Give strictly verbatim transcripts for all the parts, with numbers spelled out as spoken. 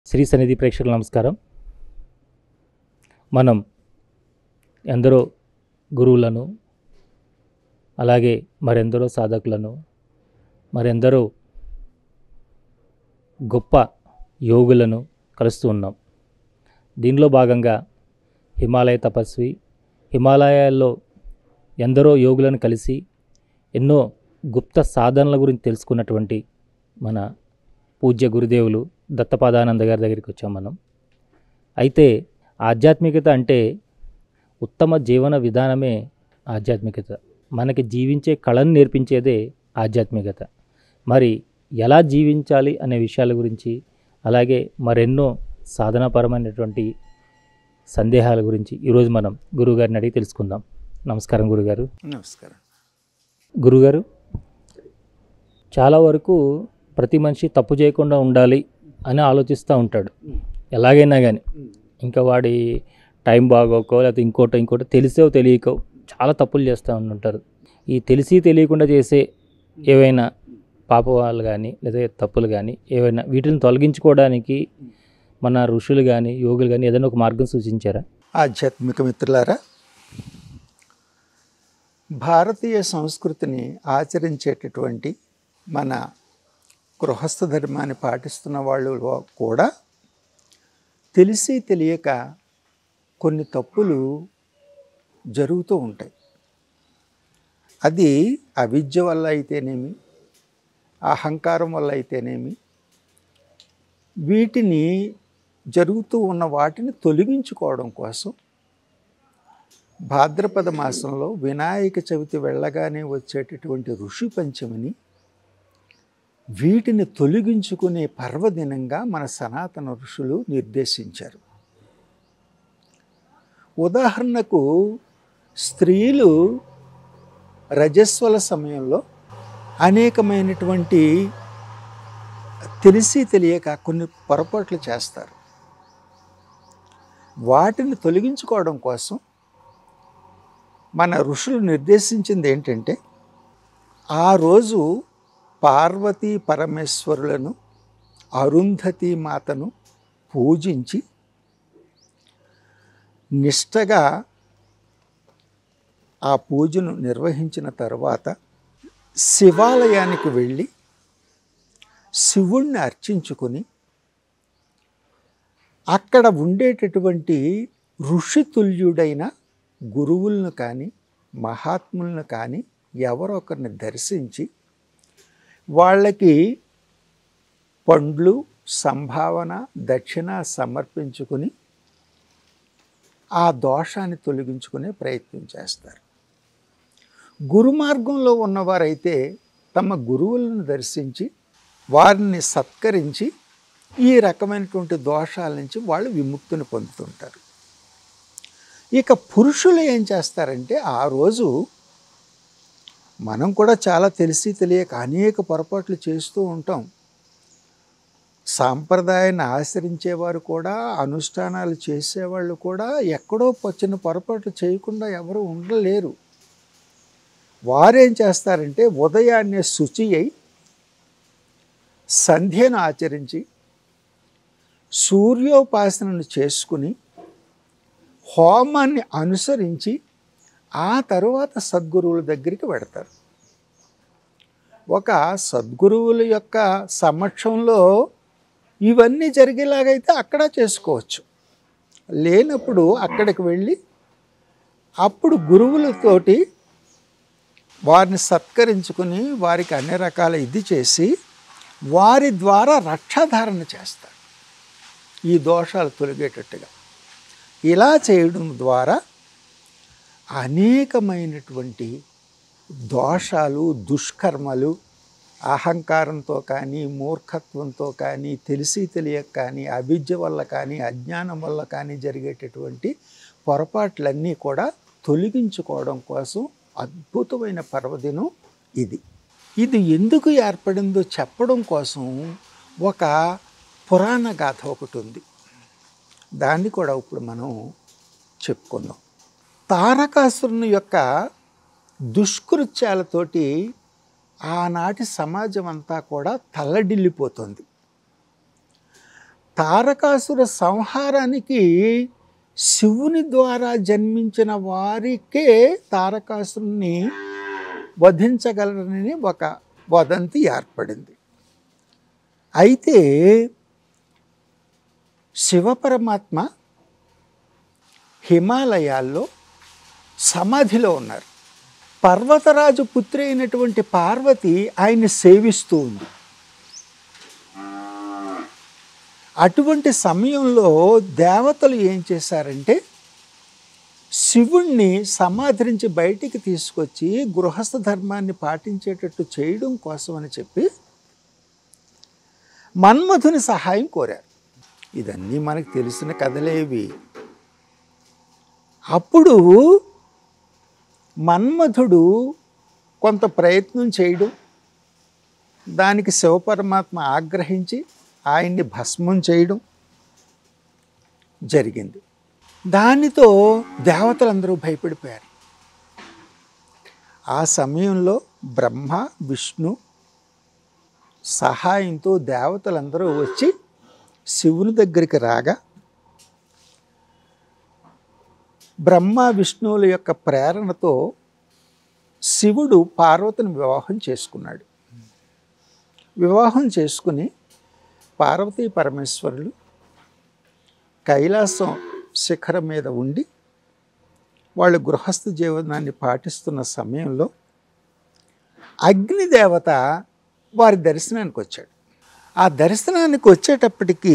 శ్రీ సన్నిధి ప్రేక్షకులకు నమస్కారం. మనం ఎందరో గురువులను, అలాగే మరెందరో సాధకులను, మరెందరో గొప్ప యోగులను కలుస్తూ ఉన్నాం. దీనిలో భాగంగా హిమాలయ తపస్వి, హిమాలయాల్లో ఎందరో యోగులను కలిసి ఎన్నో గుప్త సాధనల గురించి తెలుసుకున్నటువంటి మన పూజ్య గురుదేవులు దత్తపాదానంద గారి దగ్గరికి వచ్చాం మనం. అయితే ఆధ్యాత్మికత అంటే ఉత్తమ జీవన విధానమే ఆధ్యాత్మికత. మనకి జీవించే కళను నేర్పించేదే ఆధ్యాత్మికత. మరి ఎలా జీవించాలి అనే విషయాల గురించి, అలాగే మరెన్నో సాధనాపరమైనటువంటి సందేహాల గురించి ఈరోజు మనం గురువుగారిని అడిగి తెలుసుకుందాం. నమస్కారం గురుగారు. నమస్కారం గురుగారు. చాలా వరకు ప్రతి మనిషి తప్పు చేయకుండా ఉండాలి అని ఆలోచిస్తూ ఉంటాడు, ఎలాగైనా కానీ. ఇంకా వాడి టైం బాగోకో లేకపోతే ఇంకోటో ఇంకోటో తెలిసో తెలియకో చాలా తప్పులు చేస్తూ ఉంటారు. ఈ తెలిసి తెలియకుండా చేసే ఏవైనా పాపాలు కానీ లేదా తప్పులు కానీ ఏవైనా వీటిని తొలగించుకోవడానికి మన ఋషులు కానీ యోగులు కానీ ఏదైనా ఒక మార్గం సూచించారా? ఆధ్యాత్మిక మిత్రులారా, భారతీయ సంస్కృతిని ఆచరించేటటువంటి మన గృహస్థ ధర్మాన్ని పాటిస్తున్న వాళ్ళు కూడా తెలిసి తెలియక కొన్ని తప్పులు జరుగుతూ ఉంటాయి. అది అవిద్య వల్ల అయితేనేమి, అహంకారం వల్ల అయితేనేమి, వీటిని జరుగుతూ ఉన్న వాటిని తొలగించుకోవడం కోసం భాద్రపద మాసంలో వినాయక చవితి వెళ్ళగానే వచ్చేటటువంటి ఋషి పంచమిని వీటిని తొలగించుకునే పర్వదినంగా మన సనాతన ఋషులు నిర్దేశించారు. ఉదాహరణకు స్త్రీలు రజస్వల సమయంలో అనేకమైనటువంటి తెలిసి తెలియక కొన్ని పొరపాట్లు చేస్తారు. వాటిని తొలగించుకోవడం కోసం మన ఋషులు నిర్దేశించింది ఏంటంటే, ఆ రోజు పార్వతీ పరమేశ్వరులను, అరుంధతి మాతను పూజించి నిష్టగా ఆ పూజను నిర్వహించిన తర్వాత శివాలయానికి వెళ్ళి శివుణ్ణి అర్చించుకొని అక్కడ ఉండేటటువంటి ఋషితుల్యుడైన గురువులను కానీ మహాత్ములను కానీ ఎవరో ఒకరిని దర్శించి వాళ్ళకి పండ్లు, సంభావన, దక్షిణ సమర్పించుకుని ఆ దోషాన్ని తొలగించుకునే ప్రయత్నం చేస్తారు. గురు మార్గంలో ఉన్నవారైతే తమ గురువులను దర్శించి వారిని సత్కరించి ఈ రకమైనటువంటి దోషాల నుంచి వాళ్ళు విముక్తిని పొందుతుంటారు. ఇక పురుషులు ఏం చేస్తారంటే, ఆ రోజు మనం కూడా చాలా తెలిసి తెలియక అనేక పొరపాట్లు చేస్తూ ఉంటాం. సాంప్రదాయాన్ని ఆచరించేవారు కూడా, అనుష్ఠానాలు చేసేవాళ్ళు కూడా ఎక్కడో చిన్న పొరపాట్లు చేయకుండా ఎవరు ఉండలేరు. వారేం చేస్తారంటే, ఉదయాన్నే శుచి అయి సంధ్యను ఆచరించి సూర్యోపాసనను చేసుకుని హోమాన్ని అనుసరించి ఆ తరువాత సద్గురువుల దగ్గరికి వెడతారు. ఒక సద్గురువుల యొక్క సమక్షంలో ఇవన్నీ జరిగేలాగైతే అక్కడ చేసుకోవచ్చు. లేనప్పుడు అక్కడికి వెళ్ళి అప్పుడు గురువులతోటి వారిని సత్కరించుకుని వారికి అన్ని రకాల ఇది చేసి వారి ద్వారా రక్షాధారణ చేస్తారు, ఈ దోషాలు తొలగేటట్టుగా. ఇలా చేయడం ద్వారా అనేకమైనటువంటి దోషాలు, దుష్కర్మలు, అహంకారంతో కానీ, మూర్ఖత్వంతో కానీ, తెలిసి తెలియక కానీ, అవిద్య వల్ల కానీ, అజ్ఞానం వల్ల కానీ జరిగేటటువంటి పొరపాట్లన్నీ కూడా తొలగించుకోవడం కోసం అద్భుతమైన పర్వదినం ఇది. ఇది ఎందుకు ఏర్పడిందో చెప్పడం కోసం ఒక పురాణ గాథ ఒకటి ఉంది. దాన్ని కూడా ఇప్పుడు మనం చెప్పుకుందాం. తారకాసురుని యొక్క దుష్కృత్యాలతోటి ఆనాటి సమాజం అంతా కూడా తల్లడిల్లిపోతుంది. తారకాసుర సంహారానికి శివుని ద్వారా జన్మించిన వారికే తారకాసురుని వధించగలరని ఒక వదంతి ఏర్పడింది. అయితే శివపరమాత్మ హిమాలయాల్లో సమాధిలో ఉన్నారు. పర్వతరాజు పుత్రి అయినటువంటి పార్వతి ఆయన్ని సేవిస్తూ ఉంది. అటువంటి సమయంలో దేవతలు ఏం చేశారంటే శివుణ్ణి సమాధి నుంచి బయటికి తీసుకొచ్చి గృహస్థ ధర్మాన్ని పాటించేటట్టు చేయడం కోసం అని చెప్పి మన్మధుని సహాయం కోరారు. ఇదన్నీ మనకు తెలిసిన కథలేవి. అప్పుడు మన్మధుడు కొంత ప్రయత్నం చేయడం, దానికి శివపరమాత్మ ఆగ్రహించి ఆయన్ని భస్మం చేయడం జరిగింది. దానితో దేవతలందరూ భయపడిపోయారు. ఆ సమయంలో బ్రహ్మ విష్ణు సహాయంతో దేవతలందరూ వచ్చి శివుని దగ్గరికి రాగా బ్రహ్మ విష్ణువుల యొక్క ప్రేరణతో శివుడు పార్వతిని వివాహం చేసుకున్నాడు. వివాహం చేసుకుని పార్వతీ పరమేశ్వరులు కైలాసం శిఖరం మీద ఉండి వాళ్ళు గృహస్థ జీవనాన్ని పాటిస్తున్న సమయంలో అగ్నిదేవత వారి దర్శనానికి వచ్చాడు. ఆ దర్శనానికి వచ్చేటప్పటికీ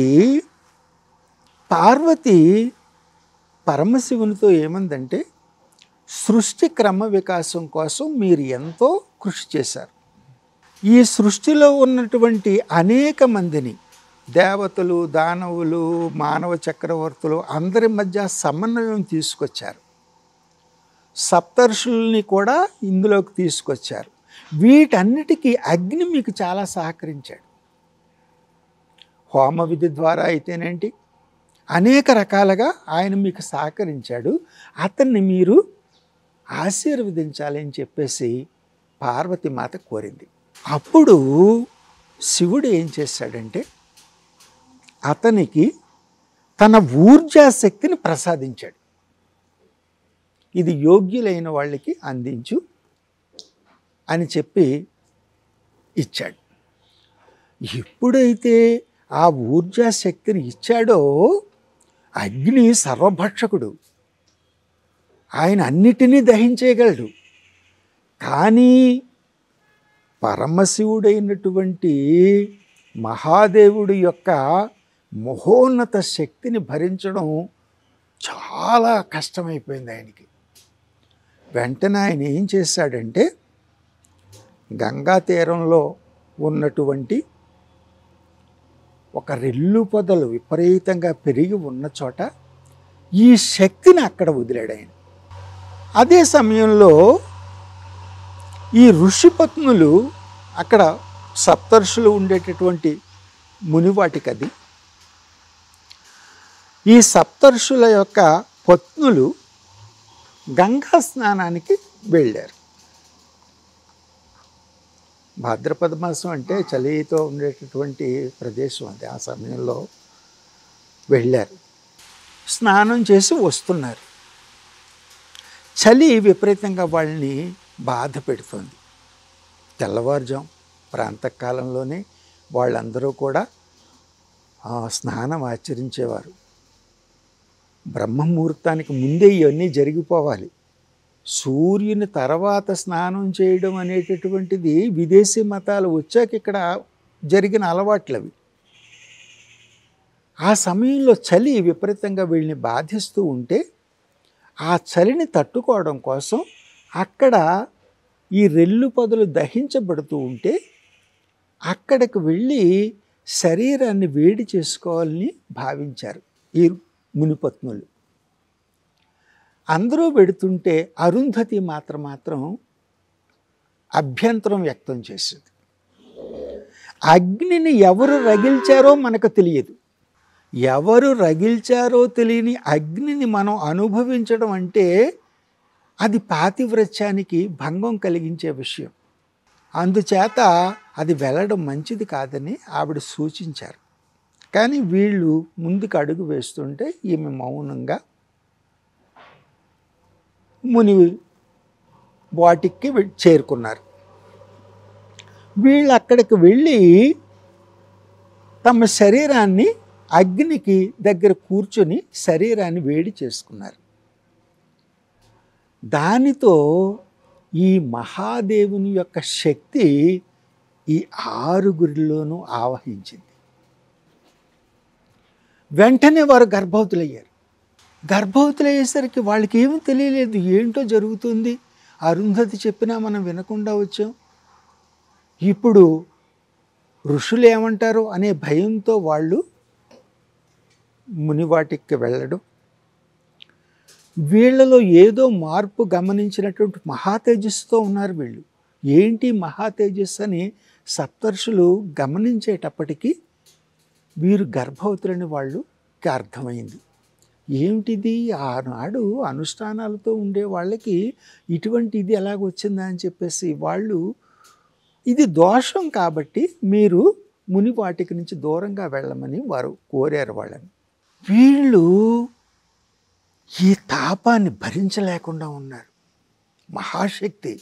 పార్వతి పరమశివునితో ఏమందంటే, సృష్టి క్రమ వికాసం కోసం మీరు ఎంతో కృషి చేశారు. ఈ సృష్టిలో ఉన్నటువంటి అనేక మందిని దేవతలు, దానవులు, మానవ చక్రవర్తులు అందరి మధ్య సమన్వయం తీసుకొచ్చారు. సప్తర్షుల్ని కూడా ఇందులోకి తీసుకొచ్చారు. వీటన్నిటికీ అగ్ని మీకు చాలా సహకరించాడు. హోమ విధి ద్వారా అయితేనేంటి, అనేక రకాలుగా ఆయన మీకు సహకరించాడు. అతన్ని మీరు ఆశీర్వదించాలని చెప్పేసి పార్వతీమాత కోరింది. అప్పుడు శివుడు ఏం చేశాడంటే అతనికి తన ఊర్జా శక్తిని ప్రసాదించాడు. ఇది యోగ్యులైన వాళ్ళకి అందించు అని చెప్పి ఇచ్చాడు. ఎప్పుడైతే ఆ ఊర్జా శక్తిని ఇచ్చాడో అగ్ని సర్వభక్షకుడు, ఆయన అన్నిటినీ దహించేయగలడు. కానీ పరమశివుడైనటువంటి మహాదేవుడి యొక్క మహోన్నత శక్తిని భరించడం చాలా కష్టమైపోయింది ఆయనకి. వెంటనే ఆయన ఏం చేశాడంటే గంగా తీరంలో ఉన్నటువంటి ఒక రెల్లు పొదలు విపరీతంగా పెరిగి ఉన్న చోట ఈ శక్తిని అక్కడ వదిలాడు ఆయన. అదే సమయంలో ఈ ఋషిపత్నులు అక్కడ సప్తర్షులు ఉండేటటువంటి మునివాటికది. ఈ సప్తర్షుల యొక్క పత్నులు గంగా స్నానానికి వెళ్ళారు. భాద్రపద మాసం అంటే చలితో ఉండేటటువంటి ప్రదేశం అది. ఆ సమయంలో వెళ్ళారు, స్నానం చేసి వస్తున్నారు. చలి విపరీతంగా వాళ్ళని బాధ పెడుతుంది. తెల్లవారుజాం ప్రాంతకాలంలోనే వాళ్ళందరూ కూడా స్నానం ఆచరించేవారు. బ్రహ్మముహూర్తానికి ముందే ఇవన్నీ జరిగిపోవాలి. సూర్యుని తర్వాత స్నానం చేయడం అనేటటువంటిది విదేశీ మతాలు వచ్చాక ఇక్కడ జరిగిన అలవాట్లు అవి. ఆ సమయంలో చలి విపరీతంగా వీళ్ళని బాధిస్తూ ఉంటే ఆ చలిని తట్టుకోవడం కోసం అక్కడ ఈ రెల్లు పొదలు దహించబడుతూ ఉంటే అక్కడికి వెళ్ళి శరీరాన్ని వేడి చేసుకోవాలని భావించారు ఈ మునిపత్నులు. అందరూ పెడుతుంటే అరుంధతి మాత్రం మాత్రం అభ్యంతరం వ్యక్తం చేసింది. అగ్నిని ఎవరు రగిల్చారో మనకు తెలియదు. ఎవరు రగిల్చారో తెలియని అగ్నిని మనం అనుభవించడం అంటే అది పాతివ్రత్యానికి భంగం కలిగించే విషయం. అందుచేత అది వెళ్ళడం మంచిది కాదని ఆవిడ సూచించారు. కానీ వీళ్ళు ముందుకు అడుగు వేస్తుంటే ఈమె మౌనంగా ముని వాటికి చేరుకున్నారు. వీళ్ళు అక్కడికి వెళ్ళి తమ శరీరాన్ని అగ్నికి దగ్గర కూర్చొని శరీరాన్ని వేడి చేసుకున్నారు. దానితో ఈ మహాదేవుని యొక్క శక్తి ఈ ఆరుగురిలోనూ ఆవహించింది. వెంటనే వారు గర్భవతులయ్యారు. గర్భవతులయ్యేసరికి వాళ్ళకి ఏమీ తెలియలేదు, ఏంటో జరుగుతుంది. అరుంధతి చెప్పినా మనం వినకుండా వచ్చాం. ఇప్పుడు ఋషులు ఏమంటారు అనే భయంతో వాళ్ళు మునివాటికి వెళ్ళడం. వీళ్ళలో ఏదో మార్పు గమనించినటువంటి మహా తేజస్సుతో ఉన్నారు వీళ్ళు. ఏంటి మహా తేజస్సు అని సప్తర్షులు గమనించేటప్పటికీ వీరు గర్భవతులని వాళ్ళకి అర్థమైంది. ఏమిటిది, ఆనాడు అనుష్ఠానాలతో ఉండే వాళ్ళకి ఇటువంటి ఇది ఎలాగొచ్చిందా అని చెప్పేసి వాళ్ళు, ఇది దోషం కాబట్టి మీరు ముని వాటికి నుంచి దూరంగా వెళ్ళమని వారు కోరారు వాళ్ళని. వీళ్ళు ఈ తాపాన్ని భరించలేకుండా ఉన్నారు. మహాశక్తి.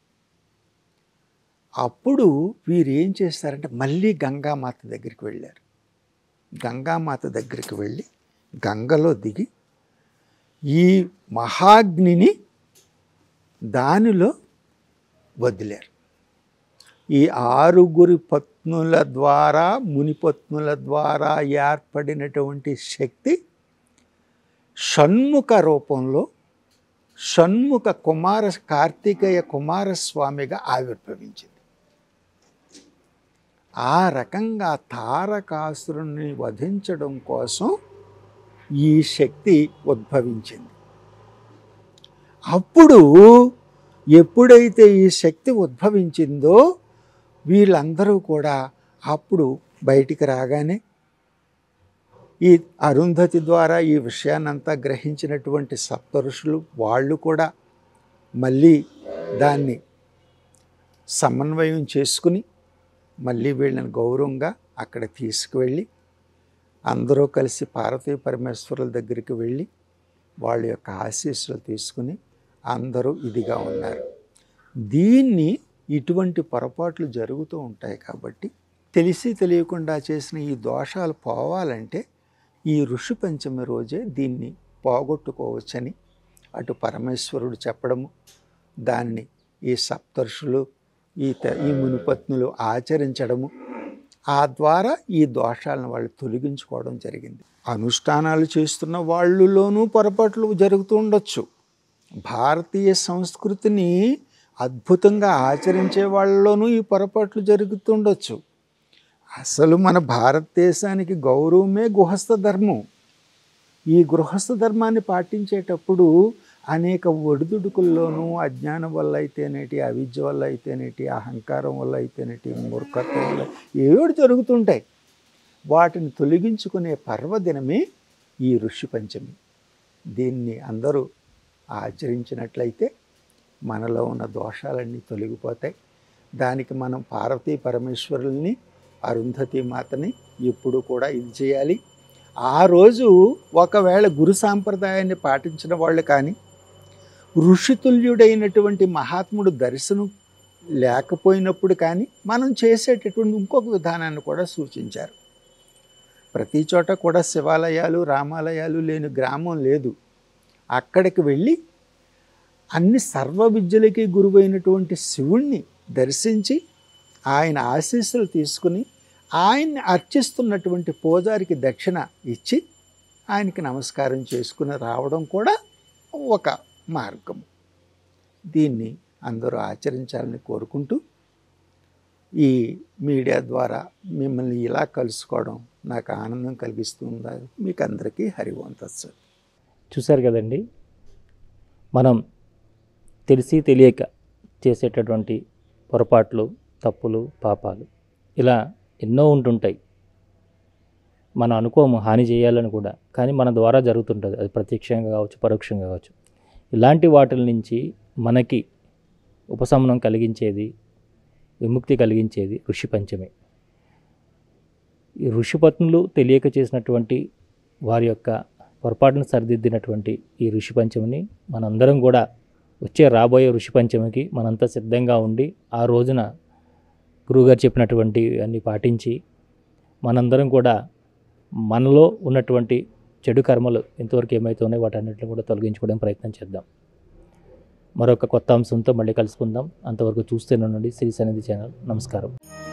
అప్పుడు వీరు ఏం చేస్తారంటే మళ్ళీ గంగామాత దగ్గరికి వెళ్ళారు. గంగామాత దగ్గరికి వెళ్ళి గంగలో దిగి ఈ మహాగ్నిని దానిలో వదిలారు. ఈ ఆరుగురి పత్నుల ద్వారా, మునిపత్నుల ద్వారా ఏర్పడినటువంటి శక్తి షణ్ముఖ రూపంలో షణ్ముఖ కుమార కార్తికేయ కుమారస్వామిగా ఆవిర్భవించింది. ఆ రకంగా తారకాసురుని వధించడం కోసం ఈ శక్తి ఉద్భవించింది. అప్పుడు ఎప్పుడైతే ఈ శక్తి ఉద్భవించిందో వీళ్ళందరూ కూడా అప్పుడు బయటికి రాగానే ఈ అరుంధతి ద్వారా ఈ విషయాన్నంతా గ్రహించినటువంటి సప్తఋషులు వాళ్ళు కూడా మళ్ళీ దాన్ని సమన్వయం చేసుకుని మళ్ళీ వీళ్ళని గౌరవంగా అక్కడ తీసుకువెళ్ళి అందరూ కలిసి పార్వతీ పరమేశ్వరుల దగ్గరికి వెళ్ళి వాళ్ళ యొక్క ఆశీస్సులు తీసుకుని అందరూ ఇదిగా ఉన్నారు. దీన్ని ఇటువంటి పొరపాట్లు జరుగుతూ ఉంటాయి కాబట్టి తెలిసి తెలియకుండా చేసిన ఈ దోషాలు పోవాలంటే ఈ ఋషి పంచమి రోజే దీన్ని పోగొట్టుకోవచ్చని అటు పరమేశ్వరుడు చెప్పడము, దాన్ని ఈ సప్తర్షులు ఈ ఈ మునిపత్నులు ఆచరించడము, ఆ ద్వారా ఈ దోషాలను వాళ్ళు తొలగించుకోవడం జరిగింది. అనుష్ఠానాలు చేస్తున్న వాళ్ళలోనూ పొరపాట్లు జరుగుతూ ఉండొచ్చు. భారతీయ సంస్కృతిని అద్భుతంగా ఆచరించే వాళ్ళలోనూ ఈ పొరపాట్లు జరుగుతుండొచ్చు. అసలు మన భారతదేశానికి గౌరవమే గృహస్థ ధర్మం. ఈ గృహస్థ ధర్మాన్ని పాటించేటప్పుడు అనేక ఒడిదుడుకుల్లోనూ అజ్ఞానం వల్ల అయితేనేటి, అవిద్య వల్ల అయితేనేటి, అహంకారం వల్ల అయితేనేటి, మూర్ఖత్వం వల్ల ఏడు జరుగుతుంటాయి. వాటిని తొలగించుకునే పర్వదినమే ఈ ఋషి పంచమి. దీన్ని అందరూ ఆచరించినట్లయితే మనలో ఉన్న దోషాలన్నీ తొలగిపోతాయి. దానికి మనం పార్వతీ పరమేశ్వరుల్ని, అరుంధతి మాతని ఎప్పుడు కూడా ఇది చేయాలి. ఆ రోజు ఒకవేళ గురు సాంప్రదాయాన్ని పాటించిన వాళ్ళు కానీ, ఋషితుల్యుడైనటువంటి మహాత్ముడు దర్శనం లేకపోయినప్పుడు కానీ మనం చేసేటటువంటి ఇంకొక విధానాన్ని కూడా సూచించారు. ప్రతి చోట కూడా శివాలయాలు, రామాలయాలు లేని గ్రామం లేదు. అక్కడికి వెళ్ళి అన్ని సర్వ విద్యలకి గురువైనటువంటి శివుణ్ణి దర్శించి ఆయన ఆశీస్సులు తీసుకుని ఆయన్ని అర్చిస్తున్నటువంటి పూజారికి దక్షిణ ఇచ్చి ఆయనకి నమస్కారం చేసుకుని రావడం కూడా ఒక మార్గం. దీన్ని అందరూ ఆచరించాలని కోరుకుంటూ ఈ మీడియా ద్వారా మిమ్మల్ని ఇలా కలుసుకోవడం నాకు ఆనందం కలిగిస్తుందా. మీకు అందరికీ హరి ఓం తత్సత్. చూశారు కదండి, మనం తెలిసి తెలియక చేసేటటువంటి పొరపాట్లు, తప్పులు, పాపాలు ఇలా ఎన్నో ఉంటుంటాయి. మనం అనుకోము హాని చేయాలని కూడా, కానీ మన ద్వారా జరుగుతుంటుంది. అది ప్రత్యక్షంగా కావచ్చు, పరోక్షంగా కావచ్చు. ఇలాంటి వాటి నుంచి మనకి ఉపశమనం కలిగించేది, విముక్తి కలిగించేది ఋషి పంచమి. ఈ ఋషిపత్నులు తెలియక చేసినటువంటి వారి యొక్క పొరపాటును సరిదిద్దినటువంటి ఈ ఋషి పంచమిని మనందరం కూడా వచ్చే రాబోయే ఋషి పంచమికి మనంతా సిద్ధంగా ఉండి ఆ రోజున గురువుగారు చెప్పినటువంటి అన్ని పాటించి మనందరం కూడా మనలో ఉన్నటువంటి చెడు కర్మలు ఎంతవరకు ఏమైతే ఉన్నాయో వాటన్నిటిని కూడా తొలగించుకోవడానికి ప్రయత్నం చేద్దాం. మరొక కొత్త అంశంతో మళ్ళీ కలుసుకుందాం. అంతవరకు చూస్తూనే ఉండండి శ్రీ సన్నిధి ఛానల్. నమస్కారం.